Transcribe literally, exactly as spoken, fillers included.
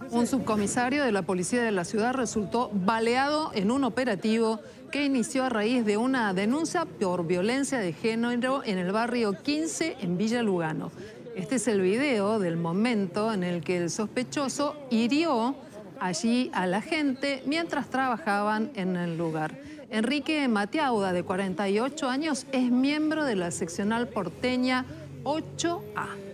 Un subcomisario de la policía de la ciudad resultó baleado en un operativo que inició a raíz de una denuncia por violencia de género en el barrio quince en Villa Lugano. Este es el video del momento en el que el sospechoso hirió allí a la gente mientras trabajaban en el lugar. Enrique Matiauda, de cuarenta y ocho años, es miembro de la seccional porteña ocho A.